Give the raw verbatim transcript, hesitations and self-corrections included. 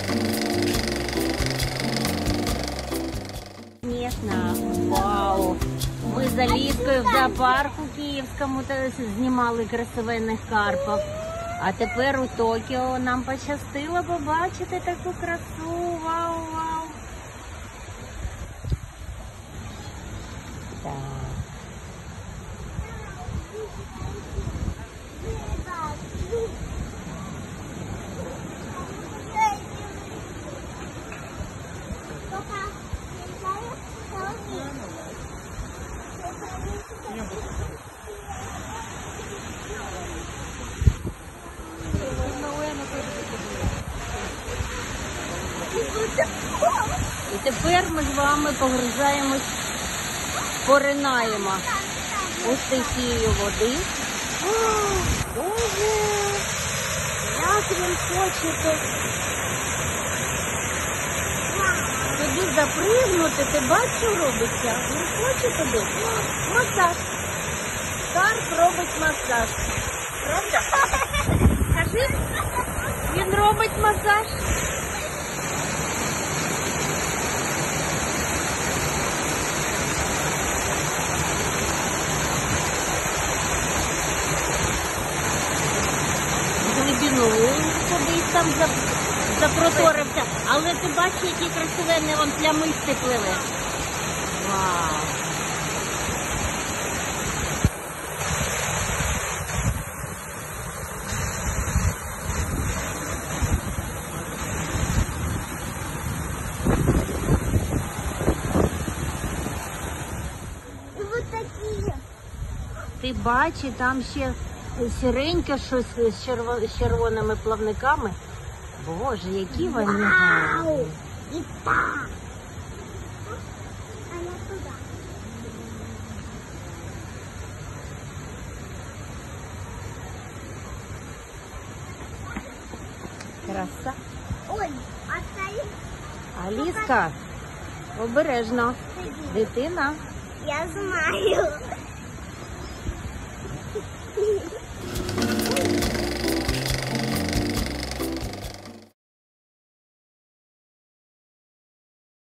Звісно, вау! Ми з Аліскою в зоопарку київському знімали красивенних карпів. А тепер у Токіо нам пощастило побачити таку красу. Вау, вау! Так. І тепер ми з вами погружаємось, поринаємо у стихію води. О, Боже, як він хоче туди запригнути, ти бачиш, що робиться? Він хоче туди. Масаж. Карп робить масаж. Правда? Скажи, він робить масаж. Глибину кудись там запроторився. Але ти бачиш, які красивенні вон плямисти пливе. Вау! Ти бачиш, там ще сіреньке щось з черво... з червоними плавниками. Боже, які вони гарні. І так. А я туди. Краса. Ой, а це... Аліска, обережно. Дитина. Я знаю.